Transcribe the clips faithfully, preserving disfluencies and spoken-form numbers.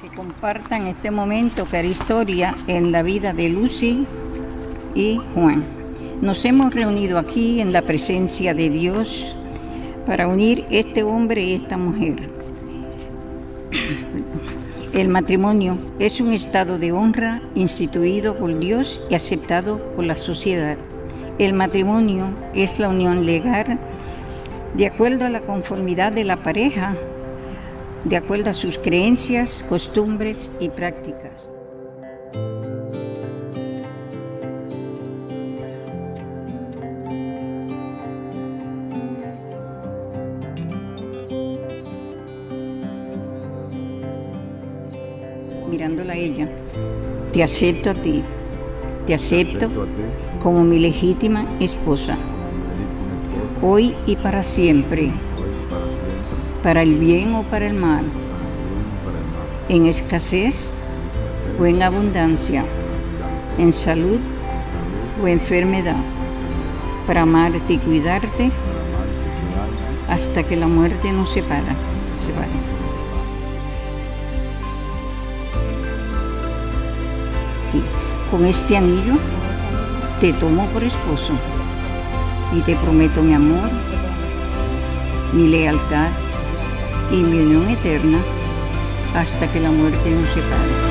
que compartan este momento que hará historia en la vida de Lucy y Juan. Nos hemos reunido aquí en la presencia de Dios para unir este hombre y esta mujer. El matrimonio es un estado de honra instituido por Dios y aceptado por la sociedad. El matrimonio es la unión legal de acuerdo a la conformidad de la pareja, de acuerdo a sus creencias, costumbres y prácticas. Mirándola a ella, te acepto a ti, te acepto como mi legítima esposa, hoy y para siempre, para el bien o para el mal, en escasez o en abundancia, en salud o enfermedad, para amarte y cuidarte hasta que la muerte nos separa, separe. Sí, con este anillo te tomo por esposo y te prometo mi amor, mi lealtad y mi unión eterna hasta que la muerte nos separe.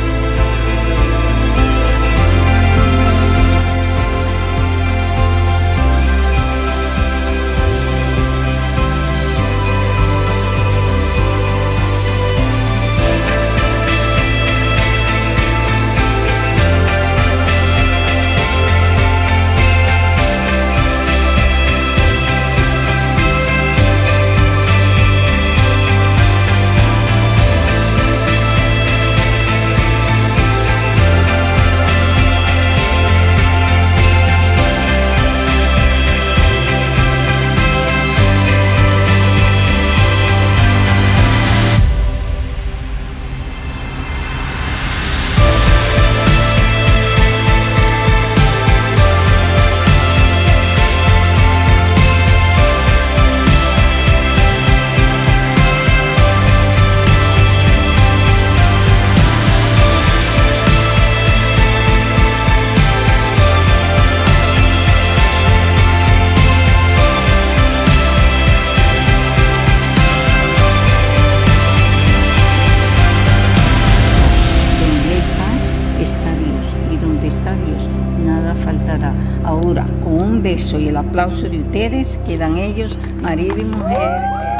Nada faltará. Ahora, con un beso y el aplauso de ustedes, quedan ellos, marido y mujer.